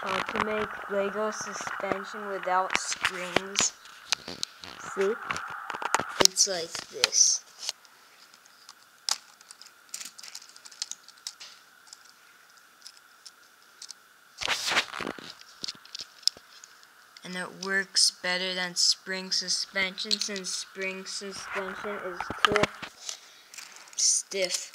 how to make Lego suspension without springs. See? It's like this. And it works better than spring suspension since spring suspension is too stiff.